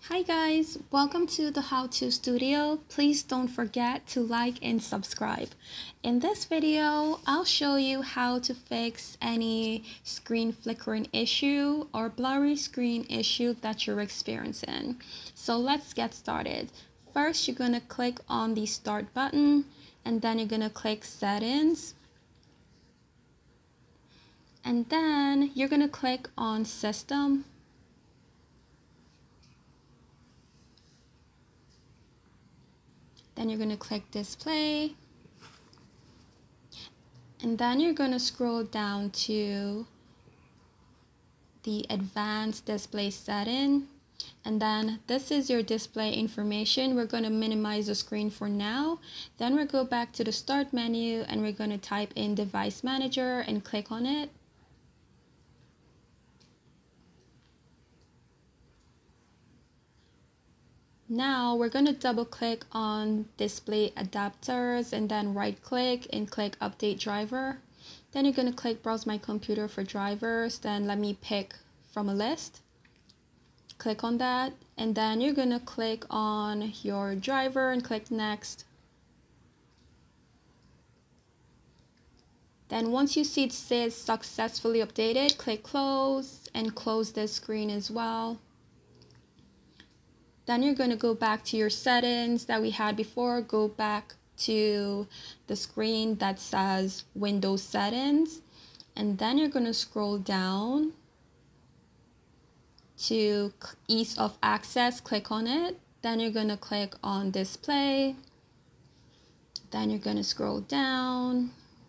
Hi guys, welcome to the How To Studio. Please don't forget to like and subscribe. In this video, I'll show you how to fix any screen flickering issue or blurry screen issue that you're experiencing. So let's get started. First, you're gonna click on the start button and then you're gonna click settings. And then you're gonna click on system. Then you're going to click display, and then you're going to scroll down to the advanced display setting, and then this is your display information. We're going to minimize the screen for now. Then we'll go back to the start menu and we're going to type in device manager and click on it. Now we're going to double click on display adapters and then right click and click update driver. Then you're going to click browse my computer for drivers. Then let me pick from a list. Click on that and then you're going to click on your driver and click next. Then once you see it says successfully updated, click close and close this screen as well. Then you're going to go back to your settings that we had before. Go back to the screen that says Windows settings. And then you're going to scroll down to ease of access. Click on it. Then you're going to click on display. Then you're going to scroll down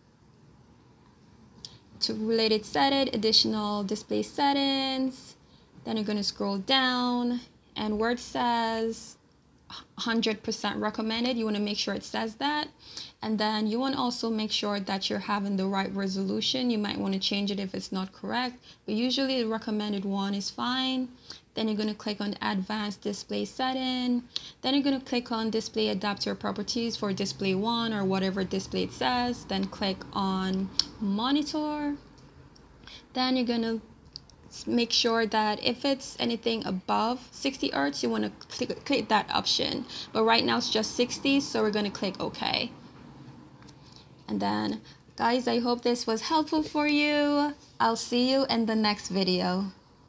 to related setting, additional display settings. Then you're going to scroll down. And where it says 100% recommended, you want to make sure it says that. And then you want to also make sure that you're having the right resolution. You might want to change it if it's not correct, but usually the recommended one is fine. Then you're going to click on advanced display setting. Then you're going to click on display adapter properties for display 1 or whatever display it says. Then click on monitor. Then you're going to make sure that if it's anything above 60 Hz, you want to click that option. But right now it's just 60, so we're going to click OK. And then, guys, I hope this was helpful for you. I'll see you in the next video.